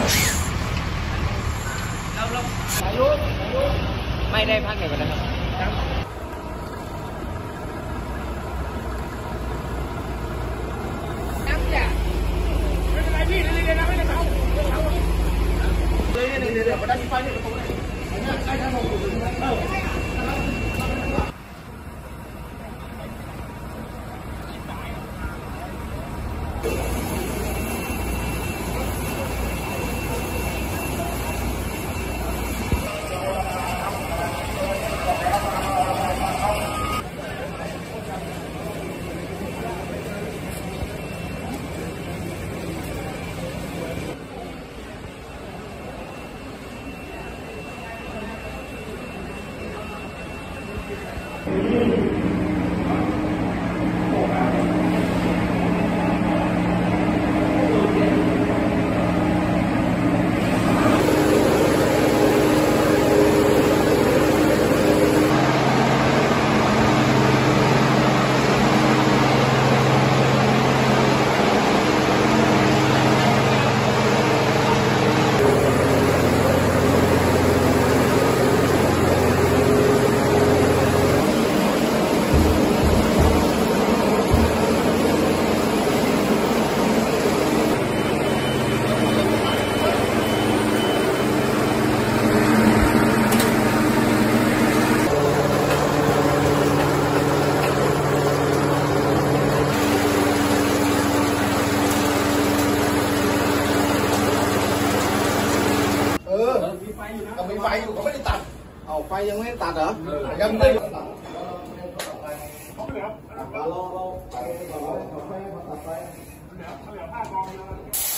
เราสายยุไม่ได้พักไหนกันนะครับน้ำจ่าไม่เป็นไรพี่เดี๋ยวไม่ได้เขาเลยเดี๋ยวมาได้ที่ไฟเนี่ยตรงนี้ได้ทั้งหมดมีไฟอยู่เขาไม่ได้ตัดเอาไฟยังไม่ได้ตัดเหรอยังไม่ได้ตัดเขาเหลือผ้ากอง